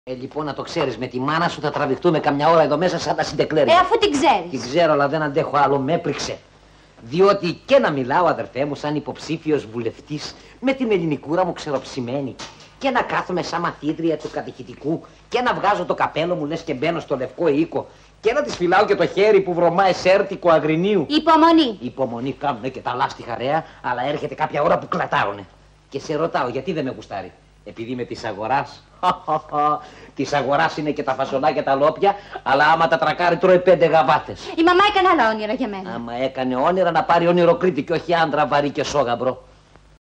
Λοιπόν, να το ξέρεις, με τη μάνα σου θα τραβηχτούμε καμιά ώρα εδώ μέσα σαν τα συντεκλέρια. Αφού την ξέρεις. Την ξέρω, αλλά δεν αντέχω άλλο, με έπριξε. Διότι και να μιλάω, αδερφέ μου, σαν υποψήφιος βουλευτής, με την ελληνικούρα μου ξεροψημένη, και να κάθομαι σαν μαθήτρια του κατηχητικού, και να βγάζω το καπέλο μου, λες και μπαίνω στο λευκό οίκο, και να της φυλάω και το χέρι που βρωμάει σέρτικο αγρινίου. Υπομονή. Υπομονή κάνουνε και τα λάστιχα ρέα, αλλά έρχεται κάποια ώρα που κλατάρουνε. Και σε ρωτάω, γιατί δεν με γουστάρει? Επειδή είμαι της αγοράς. Της αγοράς είναι και τα φασολά και τα λόπια, αλλά άμα τα τρακάρει τρώει 5 γαβάτες. Η μαμά έκανε άλλα όνειρα για μένα. Άμα έκανε όνειρα να πάρει όνειροκρίτη και όχι άντρα βαρύ και σόγαμπρο.